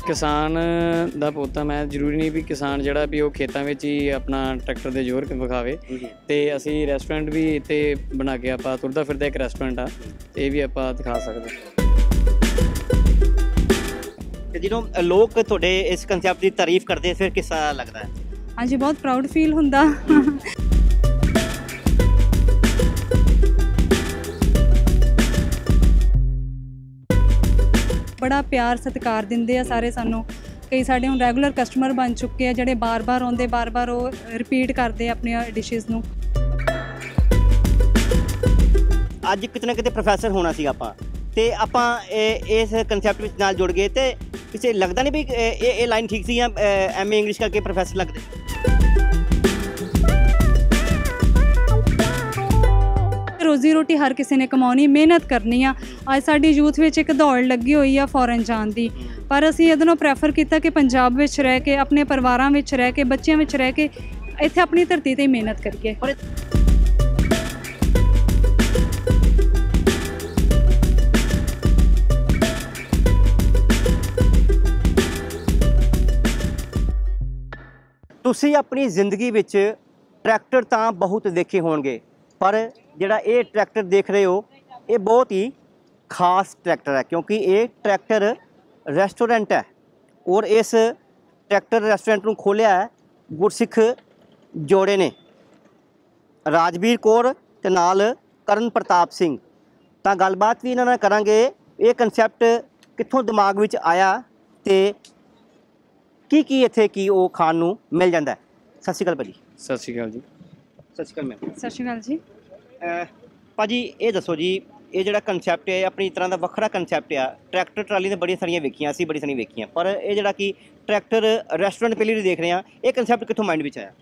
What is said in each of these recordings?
किसान दा पोता मैं जरूरी नहीं भी किसान जिहड़ा भी वो खेतों में ही अपना ट्रैक्टर दे जोर विखावे ते असी रेस्टोरेंट भी इत्थे बना के आपां तुरदा फिरदा एक रेस्टोरेंट आ ते ये भी आपां दिखा सकदे। ते ਜਦੋਂ लोग ਤੁਹਾਡੇ इस कंसैप्ट की तारीफ करते फिर किस तरह लगता है? हाँ जी, बहुत प्राउड फील हुंदा। बड़ा प्यार सत्कार दिंदे आ सारे सानू। कई साडे हुण रैगूलर कस्टमर बन चुके हैं जिहड़े बार बार आउंदे बार बार वो रिपीट करते अपनी डिशिज़ नू। अज किते ना किते प्रोफैसर होना सी आपां ते आपां इस कंसैप्ट विच नाल जुड़ गए ते किसे लगदा नहीं भी ये लाइन ठीक सी या MA इंग्लिश करके प्रोफैसर लगदे? रोजी रोटी हर किसी ने कमानी, मेहनत करनी आ। अज साडी यूथ विच एक दौड़ लगी हुई आ फॉरन जाण दी, पर असीं इहदे नाल प्रैफर कीता कि पंजाब विच रह के अपने परिवारां विच रह के बच्चियां विच रह के इत्थे अपनी धरती ते मेहनत करिए। तुसी अपनी जिंदगी विच ट्रैक्टर तां बहुत देखे होणगे, पर जिहड़ा ये ट्रैक्टर देख रहे हो ये बहुत ही खास ट्रैक्टर है, क्योंकि ये ट्रैक्टर रेस्टोरेंट है और इस ट्रैक्टर रेस्टोरेंट को खोलिया है गुरसिख जोड़े ने, राजवीर कौर ते नाल करण प्रताप सिंह। तो गलबात भी इन्हां नाल करांगे, ये कंसैप्ट कित्थों दिमाग विच आया ते की इत्थे की वो खाण नूं मिल जांदा है। सत श्री अकाल भाजी। सत श्री अकाल जी। सत श्री अकाल मैम। सत श्री अकाल जी। भाजी ये दसो जी, ये जिहड़ा कंसैप्ट है अपनी तरह का वखरा कंसैप्ट आ। ट्रैक्टर ट्राली ने बड़ी सारियां वेखियां, असीं बड़ी सारियां वेखियां, पर ये जिहड़ा कि ट्रैक्टर रेस्टोरेंट पहली बार देख रहे हैं, ये कंसैप्ट कित्थों माइंड विच आया?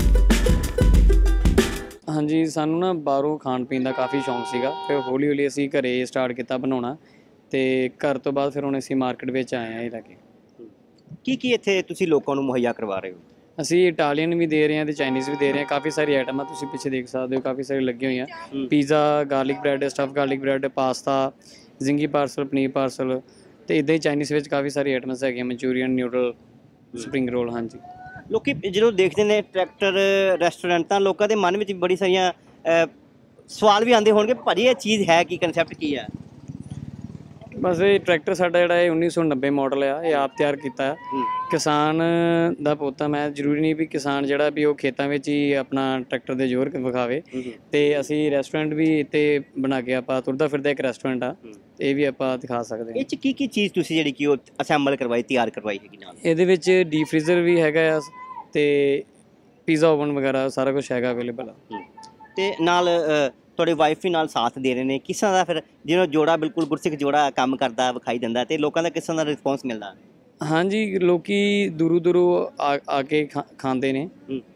हाँ जी, सानू ना बाहरों खाण पीण का काफ़ी शौक सीगा, फिर हौली हौली असीं घरे स्टार्ट किया बनाउणा ते घर तो बाद फिर हुण असीं मार्केट विच आए हैं लैके। की इत्थे तुसीं लोकां नूं मुहैया करवा रहे हो? ਅਸੀਂ ਇਟਾਲੀਅਨ ਵੀ ਦੇ ਰਹੇ ਹਾਂ ਤੇ ਚਾਈਨੀਜ਼ ਵੀ ਦੇ ਰਹੇ ਹਾਂ। ਕਾਫੀ ਸਾਰੀ ਆਈਟਮਾਂ ਤੁਸੀਂ ਪਿੱਛੇ ਦੇਖ ਸਕਦੇ ਹੋ, ਕਾਫੀ ਸਾਰੀ ਲੱਗੀਆਂ ਹੋਈਆਂ। Pizza, garlic bread, stuff garlic bread, pasta, zingy parcel, paneer parcel ਤੇ ਇਦਾਂ ਹੀ ਚਾਈਨੀਜ਼ ਵਿੱਚ ਕਾਫੀ ਸਾਰੀ ਆਈਟਮਸ ਹੈਗੀਆਂ, ਮਨਚੂਰੀਅਨ, ਨਿਊਡਲ, ਸਪਰਿੰਗ ਰੋਲ। ਹਾਂਜੀ, ਲੋਕੀ ਜਦੋਂ ਦੇਖਦੇ ਨੇ ਟਰੈਕਟਰ ਰੈਸਟੋਰੈਂਟ ਤਾਂ ਲੋਕਾਂ ਦੇ ਮਨ ਵਿੱਚ ਬੜੀ ਸਾਰੀਆਂ ਸਵਾਲ ਵੀ ਆਉਂਦੇ ਹੋਣਗੇ, ਭਾਜੀ ਇਹ ਚੀਜ਼ ਹੈ ਕੀ, ਕੰਸੈਪਟ ਕੀ ਹੈ? बस ये ट्रैक्टर साडा जिहड़ा 1990 मॉडल आ, ये आप तैयार किया। किसान दा पोता मैं जरूरी नहीं भी किसान जिहड़ा भी वो खेतों में ही अपना ट्रैक्टर दे जोर विखावे ते असी रेस्टोरेंट भी इत्थे बना के आपां तुरदा फिरदा एक रेस्टोरेंट आ, ये भी आपां दिखा सकदे हां। इह च की चीज़ तुसीं जिहड़ी कि ओह असैंबल करवाई, तैयार करवाई हैगी नाल? इहदे विच डीप फ्रीजर भी हैगा ते पीज़ा ओवन वगैरह सारा कुछ हैगा अवेलेबल आ ते नाल ਤੁਹਾਡੇ ਵਾਈਫ ਵੀ ਨਾਲ ਸਾਥ ਦੇ ਰਹੇ ਨੇ। ਕਿਸ ਤਰ੍ਹਾਂ ਦਾ ਫਿਰ ਜਿਹਨੂੰ ਜੋੜਾ ਬਿਲਕੁਲ ਗੁਰਸਿੱਖ ਜੋੜਾ ਕੰਮ ਕਰਦਾ ਵਿਖਾਈ ਦਿੰਦਾ ਤੇ ਲੋਕਾਂ ਦਾ ਕਿਸ ਤਰ੍ਹਾਂ ਦਾ ਰਿਸਪੌਂਸ ਮਿਲਦਾ? ਹਾਂਜੀ, ਲੋਕੀ ਦੂਰੋਂ ਦੂਰੋਂ ਆ ਕੇ ਖਾਂਦੇ ਨੇ।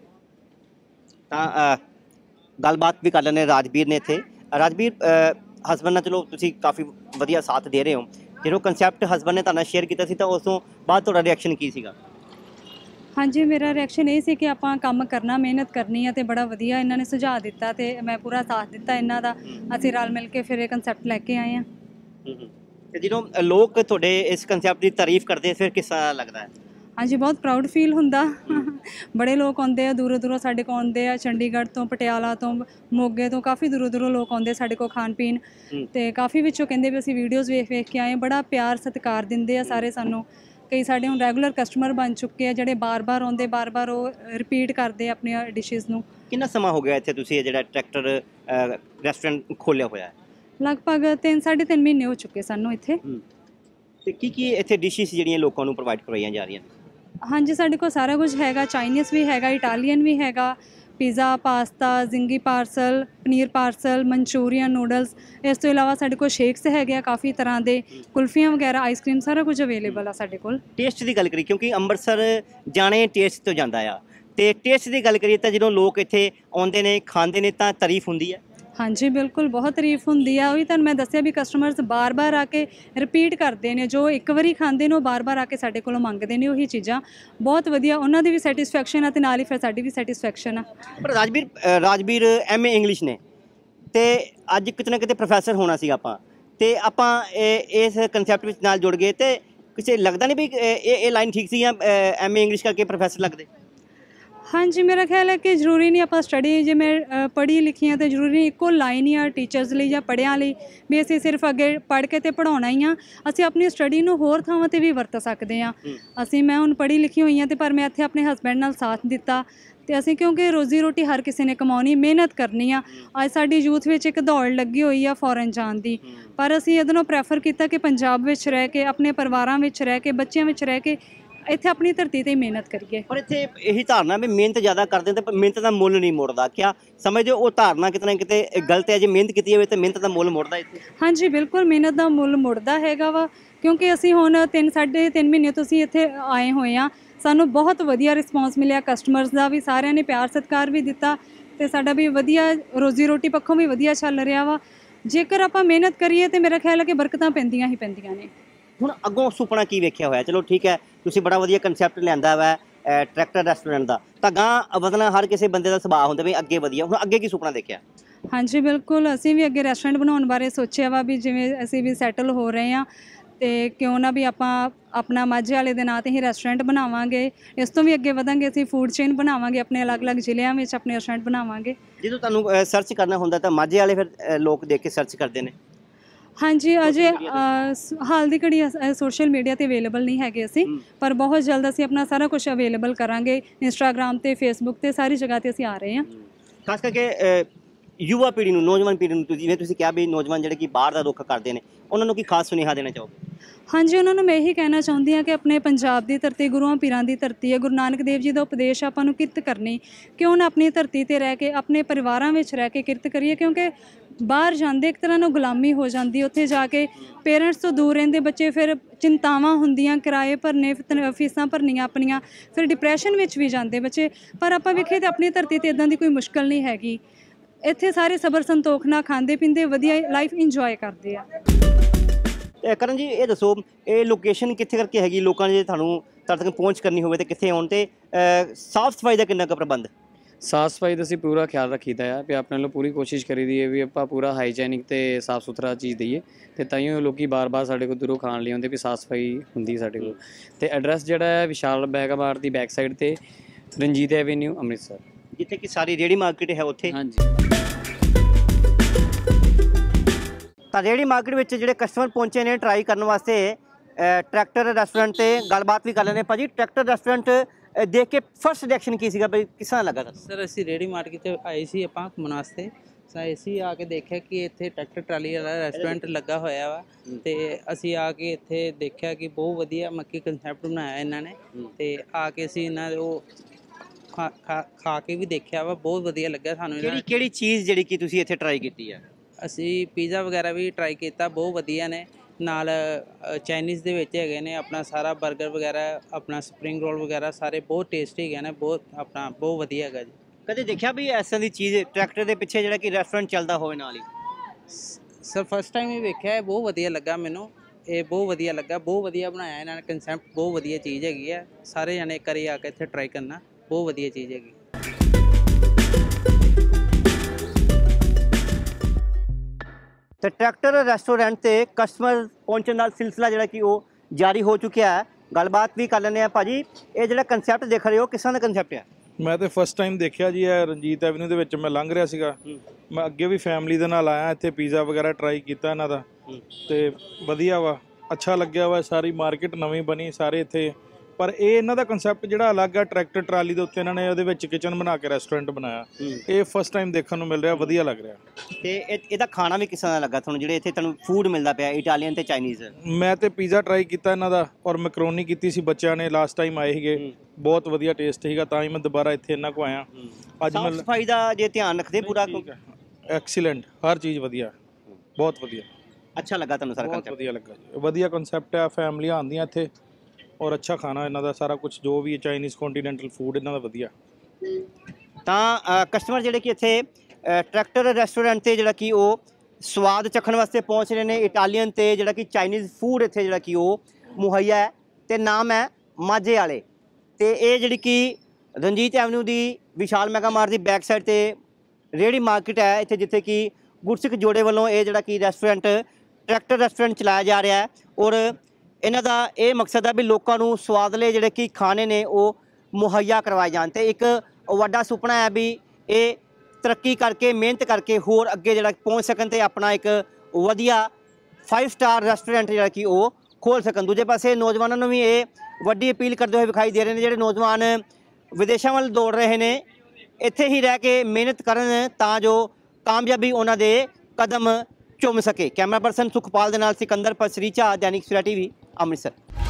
ਤਾਂ ਗੱਲਬਾਤ ਵੀ ਕਰ ਲੈਂਦੇ ਰਾਜਵੀਰ ਨੇ ਇੱਥੇ। ਰਾਜਵੀਰ, ਹਸਬੈਂਡ ਨਾਲ ਚਲੋ ਤੁਸੀਂ ਕਾਫੀ ਵਧੀਆ ਸਾਥ ਦੇ ਰਹੇ ਹੋ, ਜਦੋਂ ਕੰਸੈਪਟ ਹਸਬੈਂਡ ਨੇ ਤੁਹਾਡੇ ਨਾਲ ਸ਼ੇਅਰ ਕੀਤਾ ਸੀ ਤਾਂ ਉਸ ਤੋਂ ਬਾਅਦ ਤੁਹਾਡਾ ਰਿਐਕਸ਼ਨ ਕੀ ਸੀਗਾ? हाँ जी, मेरा रिएक्शन ये सी कि आपां काम करना, मेहनत करनी है, तो बड़ा वधिया इन्हां ने सुझाव दिता ते मैं पूरा साथ दिता इन्हां दा। असीं रल मिल के फिर ये कंसैप्ट लैके आए हैं। ते ਜਦੋਂ ਲੋਕ ਤੁਹਾਡੇ ਇਸ ਕੰਸੈप्ट ਦੀ ਤਾਰੀਫ ਕਰਦੇ ਫਿਰ ਕਿਸ ਤਰ੍ਹਾਂ ਲੱਗਦਾ ਹੈ? हाँ जी, बहुत प्राउड फील हुंदा। बड़े लोग आउंदे आ, दूरों दूरों साडे कोल आउंदे आ, चंडीगढ़ तो, पटियाला तो, मोगे तो, काफ़ी दूरों दूरों लोग आउंदे साडे कोल खाण पीण ते काफ़ी विचों कहंदे भी असीं वीडियोज़ वेख के आए। बड़ा प्यार सत्कार दिंदे आ सारे सानू। कई साडे हुण रैगूलर कस्टमर बन चुके हैं जिहड़े बार बार आउंदे बार बार वो रिपीट करते अपनी डिशिज़ नू। कितना समा हो गया इत्थे तुसीं ये जिहड़ा ट्रैक्टर रेस्टोरेंट खोलिया होया है? लगभग 3-3.5 महीने हो चुके सानू इत्थे। ते की इत्थे डिशिज़ जिहड़ियां लोकां नू प्रोवाइड करवाईयां जा रहीआं? हाँ जी, साडे कोल सारा कुछ हैगा। चाइनीज़ भी हैगा, इटालीਅन भी हैगा, pizza, pasta, zingy parcel, paneer parcel, Manchurian, noodles. इस तो इलावा साडे कोल शेक्स हैगे आ काफ़ी तरह के, कुल्फियाँ वगैरह, आइसक्रीम, सारा कुछ अवेलेबल आ साडे कोल। टेस्ट की गल करिए, क्योंकि अंमृतसर जाने टेस्ट तो जाता आ, तो टेस्ट की गल करिए तो जो लोग इत्थे आउंदे ने खांदे ने तां तारीफ हुंदी है? हाँ जी, बिल्कुल बहुत तारीफ होंगी है। वही तुहानूं मैं दस्सिया भी कस्टमर्स बार बार आके रिपीट करते हैं, जो एक बारी खांदे ने बार बार आके साडे कोलों मंगदे ने उही चीज़ां। बहुत वधिया, उन्हां दी भी सैटिस्फैक्शन है ते नाल ही फिर साडी भी सैटिस्फैक्शन है। पर राजवीर MA इंग्लिश ने ते अज किते ना किते प्रोफैसर होना सी आपां ते आपां इस कंसैप्ट विच नाल जुड़ गए ते ਕਿਸੇ ਲੱਗਦਾ ਨਹੀਂ ਵੀ ਇਹ ਲਾਈਨ ਠੀਕ ਸੀ ਜਾਂ ਐਮਏ ਇੰਗਲਿਸ਼ ਕਰਕੇ ਪ੍ਰੋਫੈਸਰ ਲੱਗਦੇ? ਹਾਂਜੀ, ਮੇਰਾ ਖਿਆਲ ਹੈ ਕਿ ਜ਼ਰੂਰੀ ਨਹੀਂ ਆਪਾਂ ਸਟੱਡੀ ਜੇ ਮੈਂ ਪੜ੍ਹੀ ਲਿਖੀ ਹਾਂ ਤਾਂ ਜ਼ਰੂਰੀ ਨਹੀਂ ਇੱਕੋ ਲਾਈਨ ਹੀ ਆ ਟੀਚਰਸ ਲਈ ਜਾਂ ਪੜ੍ਹਿਆਂ ਲਈ ਵੀ ਅਸੀਂ ਸਿਰਫ ਅੱਗੇ ਪੜ੍ਹ ਕੇ ਤੇ ਪੜ੍ਹਾਉਣਾ ਹੀ ਆ। ਅਸੀਂ ਆਪਣੀ ਸਟੱਡੀ ਨੂੰ ਹੋਰ ਥਾਵਾਂ 'ਤੇ ਵੀ ਵਰਤ ਸਕਦੇ ਹਾਂ। ਮੈਂ ਹੁਣ ਪੜ੍ਹੀ ਲਿਖੀ ਹੋਈ ਹਾਂ ਅਤੇ ਪਰ ਮੈਂ ਇੱਥੇ ਆਪਣੇ ਹਸਬੈਂਡ ਨਾਲ ਸਾਥ ਦਿੱਤਾ ਅਤੇ ਅਸੀਂ ਕਿਉਂਕਿ ਰੋਜ਼ੀ ਰੋਟੀ ਹਰ ਕਿਸੇ ਨੇ ਕਮਾਉਣੀ, ਮਿਹਨਤ ਕਰਨੀ ਆ। ਅੱਜ ਸਾਡੀ ਯੂਥ ਵਿੱਚ ਇੱਕ ਦੌੜ ਲੱਗੀ ਹੋਈ ਆ ਫੋਰਨ ਜਾਣ ਦੀ, ਪਰ ਅਸੀਂ ਇਹਦੇ ਨੂੰ ਪ੍ਰੈਫਰ ਕੀਤਾ ਕਿ ਪੰਜਾਬ ਵਿੱਚ ਰਹਿ ਕੇ, ਆਪਣੇ ਪਰਿਵਾਰਾਂ ਵਿੱਚ ਰਹਿ ਕੇ, ਬੱਚਿਆਂ ਵਿੱਚ ਰਹਿ ਕੇ ਇੱਥੇ ਆਪਣੀ ਧਰਤੀ 'ਤੇ ਹੀ ਮਿਹਨਤ ਕਰੀਏ। ਪਰ ਇੱਥੇ ਇਹੀ ਧਾਰਨਾ ਵੀ ਮਿਹਨਤ ਜ਼ਿਆਦਾ ਕਰਦੇ ਤੇ ਮਿਹਨਤ ਦਾ ਮੁੱਲ ਨਹੀਂ ਮੁੜਦਾ, ਕਿਆ ਸਮਝਦੇ ਹੋ? ਉਹ ਧਾਰਨਾ ਕਿਤੇ ਨਾ ਕਿਤੇ ਗਲਤ ਹੈ। ਜੇ ਮਿਹਨਤ ਕੀਤੀ ਜਾਵੇ ਤਾਂ ਮਿਹਨਤ ਦਾ ਮੁੱਲ ਮੁੜਦਾ ਇੱਥੇ? ਹਾਂਜੀ, ਬਿਲਕੁਲ ਮਿਹਨਤ ਦਾ ਮੁੱਲ ਮੁੜਦਾ ਹੈਗਾ ਵਾ, ਕਿਉਂਕਿ ਅਸੀਂ ਹੁਣ 3.5 ਮਹੀਨੇ ਤੋਂ ਅਸੀਂ ਇੱਥੇ ਆਏ ਹੋਏ ਹਾਂ। ਸਾਨੂੰ ਬਹੁਤ ਵਧੀਆ ਰਿਸਪੌਂਸ ਮਿਲਿਆ, ਕਸਟਮਰਸ ਦਾ ਵੀ, ਸਾਰਿਆਂ ਨੇ ਪਿਆਰ ਸਤਿਕਾਰ ਵੀ ਦਿੱਤਾ ਅਤੇ ਸਾਡਾ ਵੀ ਵਧੀਆ ਰੋਜ਼ੀ ਰੋਟੀ ਪੱਖੋਂ ਵੀ ਵਧੀਆ ਚੱਲ ਰਿਹਾ ਵਾ। ਜੇਕਰ ਆਪਾਂ ਮਿਹਨਤ ਕਰੀਏ ਤਾਂ ਮੇਰਾ ਖਿਆਲ ਹੈ ਕਿ ਬਰਕਤਾਂ ਪੈਂਦੀਆਂ ਹੀ ਪੈਂਦੀਆਂ ਨੇ। ਹੁਣ ਅੱਗੋਂ ਸੁਪਨਾ ਕੀ ਵੇਖਿਆ ਹੋਇਆ? ਚਲੋ ਠੀਕ ਹੈ, ਤੁਸੀਂ ਬੜਾ ਵਧੀਆ ਕਨਸੈਪਟ ਲਿਆਂਦਾ ਵਾ ਟਰੈਕਟਰ ਰੈਸਟੋਰੈਂਟ ਦਾ, ਤਾਂ ਗਾਂ ਵਧਣਾ ਹਰ ਕਿਸੇ ਬੰਦੇ ਦਾ ਸੁਭਾਅ ਹੁੰਦਾ ਵੀ ਅੱਗੇ ਵਧੀਆ। ਹੁਣ ਅੱਗੇ ਕੀ ਸੁਪਨਾ ਦੇਖਿਆ? ਹਾਂਜੀ, ਬਿਲਕੁਲ ਅਸੀਂ ਵੀ ਅੱਗੇ ਰੈਸਟੋਰੈਂਟ ਬਣਾਉਣ ਬਾਰੇ ਸੋਚਿਆ ਵਾ ਵੀ ਜਿਵੇਂ ਅਸੀਂ ਵੀ ਸੈਟਲ ਹੋ ਰਹੇ ਹਾਂ ਅਤੇ ਕਿਉਂ ਨਾ ਵੀ ਆਪਾਂ ਆਪਣਾ ਮਾਝੇ ਵਾਲੇ ਦੇ ਨਾਂ 'ਤੇ ਹੀ ਰੈਸਟੋਰੈਂਟ ਬਣਾਵਾਂਗੇ। ਇਸ ਤੋਂ ਵੀ ਅੱਗੇ ਵਧਾਂਗੇ, ਅਸੀਂ ਫੂਡ ਚੇਨ ਬਣਾਵਾਂਗੇ, ਆਪਣੇ ਅਲੱਗ-ਅਲੱਗ ਜ਼ਿਲ੍ਹਿਆਂ ਵਿੱਚ ਆਪਣੇ ਰੈਸਟੋਰੈਂਟ ਬਣਾਵਾਂਗੇ। ਜਦੋਂ ਤੁਹਾਨੂੰ ਸਰਚ ਕਰਨਾ ਹੁੰਦਾ ਤਾਂ ਮਾਝੇ ਵਾਲੇ ਫਿਰ ਲੋਕ ਦੇਖ ਕੇ ਸਰਚ ਕਰਦੇ ਨੇ? ਹਾਂਜੀ, ਅਜੇ ਹਾਲ ਦੀ ਘੜੀ ਸੋਸ਼ਲ ਮੀਡੀਆ 'ਤੇ ਅਵੇਲੇਬਲ ਨਹੀਂ ਹੈਗੇ ਅਸੀਂ, ਪਰ ਬਹੁਤ ਜਲਦ ਅਸੀਂ ਆਪਣਾ ਸਾਰਾ ਕੁਝ ਅਵੇਲੇਬਲ ਕਰਾਂਗੇ। ਇੰਸਟਾਗ੍ਰਾਮ 'ਤੇ, ਫੇਸਬੁੱਕ 'ਤੇ, ਸਾਰੀ ਜਗ੍ਹਾ 'ਤੇ ਅਸੀਂ ਆ ਰਹੇ ਹਾਂ। ਖਾਸ ਕਰਕੇ ਯੁਵਾ ਪੀੜ੍ਹੀ ਨੂੰ, ਨੌਜਵਾਨ ਪੀੜ੍ਹੀ ਨੂੰ, ਜਿਵੇਂ ਤੁਸੀਂ ਕਿਹਾ ਵੀ ਨੌਜਵਾਨ ਜਿਹੜੇ ਕਿ ਬਾਹਰ ਦਾ ਰੁੱਖ ਕਰਦੇ ਨੇ, ਉਹਨਾਂ ਨੂੰ ਕੀ ਖਾਸ ਸੁਨੇਹਾ ਦੇਣਾ ਚਾਹੋਗੇ? ਹਾਂਜੀ, ਉਹਨਾਂ ਨੂੰ ਮੈਂ ਇਹੀ ਕਹਿਣਾ ਚਾਹੁੰਦੀ ਹਾਂ ਕਿ ਆਪਣੇ ਪੰਜਾਬ ਦੀ ਧਰਤੀ ਗੁਰੂਆਂ ਪੀਰਾਂ ਦੀ ਧਰਤੀ ਹੈ। ਗੁਰੂ ਨਾਨਕ ਦੇਵ ਜੀ ਦਾ ਉਪਦੇਸ਼ ਆਪਾਂ ਨੂੰ ਕਿਰਤ ਕਰਨੀ, ਕਿਉਂ ਨਾ ਆਪਣੀ ਧਰਤੀ 'ਤੇ ਰਹਿ ਕੇ, ਆਪਣੇ ਪਰਿਵਾਰਾਂ ਵਿੱਚ ਰਹਿ ਕੇ ਕਿਰਤ ਕਰੀਏ, ਕਿਉਂਕਿ ਬਾਹਰ ਜਾਂਦੇ ਇੱਕ ਤਰ੍ਹਾਂ ਨਾਲ ਗੁਲਾਮੀ ਹੋ ਜਾਂਦੀ। ਉੱਥੇ ਜਾ ਕੇ ਪੇਰੈਂਟਸ ਤੋਂ ਦੂਰ ਰਹਿੰਦੇ ਬੱਚੇ, ਫਿਰ ਚਿੰਤਾਵਾਂ ਹੁੰਦੀਆਂ, ਕਿਰਾਏ ਭਰਨੇ, ਫੀਸਾਂ ਭਰਨੀਆਂ ਆਪਣੀਆਂ, ਫਿਰ ਡਿਪਰੈਸ਼ਨ ਵਿੱਚ ਵੀ ਜਾਂਦੇ ਬੱਚੇ। ਪਰ ਆਪਾਂ ਵੇਖੀਏ ਤਾਂ ਆਪਣੀ ਧਰਤੀ 'ਤੇ ਇੱਦਾਂ ਦੀ ਕੋਈ ਮੁਸ਼ਕਲ ਨਹੀਂ ਹੈਗੀ। ਇੱਥੇ ਸਾਰੇ ਸਬਰ ਸੰਤੋਖ ਨਾਲ ਖਾਂਦੇ ਪੀਂਦੇ ਵਧੀਆ ਲਾਈਫ ਇੰਜੋਏ ਕਰਦੇ ਆ। ਕਰਨ ਜੀ, ਇਹ ਦੱਸੋ ਇਹ ਲੋਕੇਸ਼ਨ ਕਿੱਥੇ ਕਰਕੇ ਹੈਗੀ? ਲੋਕਾਂ ਨੇ ਜੇ ਤੁਹਾਡੇ ਤੱਕ ਪਹੁੰਚ ਕਰਨੀ ਹੋਵੇ ਤਾਂ ਕਿੱਥੇ ਆਉਣ? ਤੇ ਸਾਫ਼ ਸਫਾਈ ਦਾ ਕਿੰਨਾ ਕੁ ਪ੍ਰਬੰਧ? ਸਾਫ਼ ਸਫਾਈ ਦਾ ਅਸੀਂ ਪੂਰਾ ਖਿਆਲ ਰੱਖੀਦਾ ਆ ਵੀ ਆਪਣੇ ਵੱਲੋਂ ਪੂਰੀ ਕੋਸ਼ਿਸ਼ ਕਰੀਦੀ ਹੈ ਵੀ ਆਪਾਂ ਪੂਰਾ ਹਾਈਜੈਨਿਕ ਅਤੇ ਸਾਫ਼ ਸੁਥਰਾ ਚੀਜ਼ ਦਈਏ, ਅਤੇ ਤਾਂਹੀਓ ਲੋਕ ਬਾਰ-ਬਾਰ ਸਾਡੇ ਕੋਲ ਦੂਰੋਂ ਖਾਣ ਲਈ ਆਉਂਦੇ ਵੀ ਸਾਫ਼ ਸਫਾਈ ਹੁੰਦੀ ਸਾਡੇ ਕੋਲ। ਅਤੇ ਐਡਰੈਸ ਜਿਹੜਾ ਹੈ ਵਿਸ਼ਾਲ ਮੈਗਾ ਮਾਰਟ ਦੀ ਬੈਕ ਸਾਈਡ 'ਤੇ, ਰਣਜੀਤ ਐਵੇਨਿਊ, ਅੰਮ੍ਰਿਤਸਰ, ਜਿੱਥੇ ਕਿ ਸਾਰੀ ਰੇਹੜੀ ਮਾਰਕੀਟ ਹੈ ਉੱਥੇ। ਹਾਂਜੀ। ਤਾਂ ਰੇਹੜੀ ਮਾਰਕੀਟ ਵਿੱਚ ਜਿਹੜੇ ਕਸਟਮਰ ਪਹੁੰਚੇ ਨੇ ਟਰਾਈ ਕਰਨ ਵਾਸਤੇ ਟਰੈਕਟਰ ਰੈਸਟੋਰੈਂਟ 'ਤੇ ਗੱਲਬਾਤ ਵੀ ਕਰ ਲੈਂਦੇ। ਭਾਜੀ, ਟਰੈਕਟਰ ਰੈਸਟੋਰੈਂਟ ਦੇਖ ਕੇ ਫਸਟ ਰਿਐਕਸ਼ਨ ਕੀ ਸੀਗਾ ਬਈ, ਕਿਸ ਤਰ੍ਹਾਂ ਲੱਗਾ ਤੁਹਾਨੂੰ? ਸਰ, ਅਸੀਂ ਰੇਹੜੀ ਮਾਰਕੀਟ 'ਤੇ ਆਏ ਸੀ ਆਪਾਂ ਘੁੰਮਣ ਵਾਸਤੇ। ਅਸੀਂ ਆ ਕੇ ਦੇਖਿਆ ਕਿ ਇੱਥੇ ਟਰੈਕਟਰ ਟਰਾਲੀ ਵਾਲਾ ਰੈਸਟੋਰੈਂਟ ਲੱਗਾ ਹੋਇਆ ਵਾ, ਅਤੇ ਅਸੀਂ ਆ ਕੇ ਇੱਥੇ ਦੇਖਿਆ ਕਿ ਬਹੁਤ ਵਧੀਆ ਮੱਕੀ ਕਨਸੈਪਟ ਬਣਾਇਆ ਇਹਨਾਂ ਨੇ, ਅਤੇ ਆ ਕੇ ਅਸੀਂ ਇਹਨਾਂ ਦੇ ਉਹ ਖਾ ਕੇ ਵੀ ਦੇਖਿਆ ਵਾ, ਬਹੁਤ ਵਧੀਆ ਲੱਗਿਆ ਸਾਨੂੰ। ਕਿਹੜੀ ਚੀਜ਼ ਜਿਹੜੀ ਕਿ ਤੁਸੀਂ ਇੱਥੇ ਟਰਾਈ ਕੀਤੀ ਹੈ? ਅਸੀਂ ਪੀਜ਼ਾ ਵਗੈਰਾ ਵੀ ਟਰਾਈ ਕੀਤਾ, ਬਹੁਤ ਵਧੀਆ ਨੇ। ਨਾਲ ਚਾਈਨੀਜ਼ ਦੇ ਵਿੱਚ ਹੈਗੇ ਨੇ ਆਪਣਾ ਸਾਰਾ ਬਰਗਰ ਵਗੈਰਾ, ਆਪਣਾ ਸਪਰਿੰਗ ਰੋਲ ਵਗੈਰਾ, ਸਾਰੇ ਬਹੁਤ ਟੇਸਟੀ ਹੈਗੇ ਨੇ, ਬਹੁਤ ਵਧੀਆ ਹੈਗਾ ਜੀ। ਕਦੇ ਦੇਖਿਆ ਵੀ ਐਸਾਂ ਦੀ ਚੀਜ਼ ਟਰੈਕਟਰ ਦੇ ਪਿੱਛੇ ਜਿਹੜਾ ਕਿ ਰੈਸਟੋਰੈਂਟ ਚੱਲਦਾ ਹੋਵੇ ਨਾਲ ਹੀ? ਸਰ, ਫਸਟ ਟਾਈਮ ਹੀ ਵੇਖਿਆ ਹੈ, ਬਹੁਤ ਵਧੀਆ ਲੱਗਾ ਮੈਨੂੰ। ਇਹ ਬਹੁਤ ਵਧੀਆ ਲੱਗਾ, ਬਹੁਤ ਵਧੀਆ ਬਣਾਇਆ ਇਹਨਾਂ ਨੇ ਕਨਸੈਪਟ, ਬਹੁਤ ਵਧੀਆ ਚੀਜ਼ ਹੈਗੀ ਹੈ। ਸਾਰੇ ਜਣੇ ਇੱਕ ਵਾਰੀ ਆ ਕੇ ਇੱਥੇ ਟਰਾਈ ਕਰਨਾ, ਬਹੁਤ ਵਧੀਆ ਚੀਜ਼ ਹੈਗੀ। ਤੇ ਟਰੈਕਟਰ ਰੈਸਟੋਰੈਂਟ 'ਤੇ ਕਸਟਮਰ ਪਹੁੰਚਣ ਦਾ ਸਿਲਸਿਲਾ ਜਿਹੜਾ ਕਿ ਉਹ ਜਾਰੀ ਹੋ ਚੁੱਕਿਆ ਹੈ। ਗੱਲਬਾਤ ਵੀ ਕਰ ਲੈਂਦੇ ਆ। ਭਾਜੀ, ਇਹ ਜਿਹੜਾ ਕਨਸੈਪਟ ਦੇਖ ਰਹੇ ਹੋ, ਕਿਸ ਤਰ੍ਹਾਂ ਦਾ ਕਨਸੈਪਟ ਹੈ? ਮੈਂ ਤਾਂ ਫਸਟ ਟਾਈਮ ਦੇਖਿਆ ਜੀ। ਇਹ ਰਣਜੀਤ ਐਵਨਿਊ ਦੇ ਵਿੱਚ ਮੈਂ ਲੰਘ ਰਿਹਾ ਸੀਗਾ, ਮੈਂ ਅੱਗੇ ਵੀ ਫੈਮਿਲੀ ਦੇ ਨਾਲ ਆਇਆ, ਇੱਥੇ ਪੀਜ਼ਾ ਵਗੈਰਾ ਟਰਾਈ ਕੀਤਾ ਇਹਨਾਂ ਦਾ, ਤੇ ਵਧੀਆ ਵਾ, ਅੱਛਾ ਲੱਗਿਆ ਵਾ। ਸਾਰੀ ਮਾਰਕੀਟ ਨਵੀਂ ਬਣੀ ਸਾਰੇ ਇੱਥੇ, ਪਰ ਇਹ ਇਹਨਾਂ ਦਾ ਕਨਸੈਪਟ ਜਿਹੜਾ ਅਲੱਗ ਆ, ਟਰੈਕਟਰ ਟਰਾਲੀ ਦੇ ਉੱਤੇ ਇਹਨਾਂ ਨੇ ਉਹਦੇ ਵਿੱਚ ਕਿਚਨ ਬਣਾ ਕੇ ਰੈਸਟੋਰੈਂਟ ਬਣਾਇਆ। ਇਹ ਫਸਟ ਟਾਈਮ ਦੇਖਣ ਨੂੰ ਮਿਲ ਰਿਹਾ, ਵਧੀਆ ਲੱਗ ਰਿਹਾ। ਤੇ ਇਹਦਾ ਖਾਣਾ ਵੀ ਕਿਸ ਤਰ੍ਹਾਂ ਦਾ ਲੱਗਾ ਤੁਹਾਨੂੰ, ਜਿਹੜੇ ਇੱਥੇ ਤੁਹਾਨੂੰ ਫੂਡ ਮਿਲਦਾ ਪਿਆ ਇਟਾਲੀਅਨ ਤੇ ਚਾਈਨੀਜ਼? ਮੈਂ ਤੇ ਪੀਜ਼ਾ ਟਰਾਈ ਕੀਤਾ ਇਹਨਾਂ ਦਾ, ਔਰ ਮੈਕਰੋਨੀ ਕੀਤੀ ਸੀ ਬੱਚਿਆਂ ਨੇ, ਲਾਸਟ ਟਾਈਮ ਆਏ ਸੀਗੇ, ਬਹੁਤ ਵਧੀਆ ਟੇਸਟ ਸੀਗਾ, ਤਾਂ ਹੀ ਮੈਂ ਦੁਬਾਰਾ ਇੱਥੇ ਇਹਨਾਂ ਕੋ ਆਇਆ। ਅੱਜ ਮੈਂ ਸਫਾਈ ਦਾ ਜੇ ਧਿਆਨ ਰੱਖਦੇ ਪੂਰਾ? ਐਕਸੀਲੈਂਟ, ਹਰ ਚੀਜ਼ ਵਧੀਆ, ਬਹੁਤ ਵਧੀਆ। ਅੱਛਾ ਲੱਗਾ ਤੁਹਾਨੂੰ ਸਾਰਾ ਬਹੁਤ ਵਧੀਆ ਲੱਗਾ ਜੀ, ਵਧੀਆ ਕਨਸੈਪਟ ਆ। ਫੈਮਲੀਆਂ ਆਉਂਦੀਆਂ ਇੱਥੇ, ਔਰ ਅੱਛਾ ਖਾਣਾ ਇਹਨਾਂ ਦਾ, ਸਾਰਾ ਕੁਝ ਜੋ ਵੀ ਚਾਈਨੀਜ਼ ਕੰਟੀਨੈਂਟਲ ਫੂਡ ਇਹਨਾਂ ਦਾ ਵਧੀਆ। ਤਾਂ ਕਸਟਮਰ ਜਿਹੜੇ ਕਿ ਇੱਥੇ ਟਰੈਕਟਰ ਰੈਸਟੋਰੈਂਟ 'ਤੇ ਜਿਹੜਾ ਕਿ ਉਹ ਸਵਾਦ ਚੱਖਣ ਵਾਸਤੇ ਪਹੁੰਚ ਰਹੇ ਨੇ। ਇਟਾਲੀਅਨ ਤੇ ਜਿਹੜਾ ਕਿ ਚਾਈਨੀਜ਼ ਫੂਡ ਇੱਥੇ ਜਿਹੜਾ ਕਿ ਉਹ ਮੁਹੱਈਆ ਹੈ, ਤੇ ਨਾਮ ਹੈ ਮਾਝੇ ਵਾਲੇ। ਤੇ ਇਹ ਜਿਹੜੀ ਕਿ ਰਣਜੀਤ ਐਵਨਿਊ ਦੀ ਵਿਸ਼ਾਲ ਮੈਗਾ ਮਾਰਟ ਦੀ ਬੈਕ ਸਾਈਡ 'ਤੇ ਰੇਹੜੀ ਮਾਰਕੀਟ ਹੈ ਇੱਥੇ, ਜਿੱਥੇ ਕਿ ਗੁਰਸਿੱਖ ਜੋੜੇ ਵੱਲੋਂ ਇਹ ਜਿਹੜਾ ਕਿ ਰੈਸਟੋਰੈਂਟ ਟਰੈਕਟਰ ਰੈਸਟੋਰੈਂਟ ਚਲਾਇਆ ਜਾ ਰਿਹਾ ਹੈ। ਔਰ ਇਹਨਾਂ ਦਾ ਇਹ ਮਕਸਦ ਹੈ ਵੀ ਲੋਕਾਂ ਨੂੰ ਸਵਾਦਲੇ ਜਿਹੜੇ ਕਿ ਖਾਣੇ ਨੇ ਉਹ ਮੁਹੱਈਆ ਕਰਵਾਏ ਜਾਣ ਤੇ ਇੱਕ ਵੱਡਾ ਸੁਪਨਾ ਹੈ ਵੀ ਇਹ ਤਰੱਕੀ ਕਰਕੇ ਮਿਹਨਤ ਕਰਕੇ ਹੋਰ ਅੱਗੇ ਜਿਹੜਾ ਪਹੁੰਚ ਸਕਣ ਤੇ ਆਪਣਾ ਇੱਕ ਵਧੀਆ 5 ਸਟਾਰ ਰੈਸਟੋਰੈਂਟ ਜਿਹੜਾ ਕਿ ਉਹ ਖੋਲ੍ਹ ਸਕਣ। ਦੂਜੇ ਪਾਸੇ ਨੌਜਵਾਨਾਂ ਨੂੰ ਵੀ ਇਹ ਵੱਡੀ ਅਪੀਲ ਕਰਦੇ ਹੋਏ ਵਿਖਾਈ ਦੇ ਰਹੇ ਨੇ, ਜਿਹੜੇ ਨੌਜਵਾਨ ਵਿਦੇਸ਼ਾਂ ਵੱਲ ਦੌੜ ਰਹੇ ਨੇ ਇੱਥੇ ਹੀ ਰਹਿ ਕੇ ਮਿਹਨਤ ਕਰਨ ਤਾਂ ਜੋ ਕਾਮਯਾਬੀ ਉਹਨਾਂ ਦੇ ਕਦਮ ਚੁੰਮ ਸਕੇ। ਕੈਮਰਾ ਪਰਸਨ ਸੁਖਪਾਲ ਦੇ ਨਾਲ ਸਿਕੰਦਰ ਪਸਰੀਚਾ, ਦੈਨਿਕ ਸਵੇਰਾ ਟੀਵੀ, ਅੰਮ੍ਰਿਤਸਰ।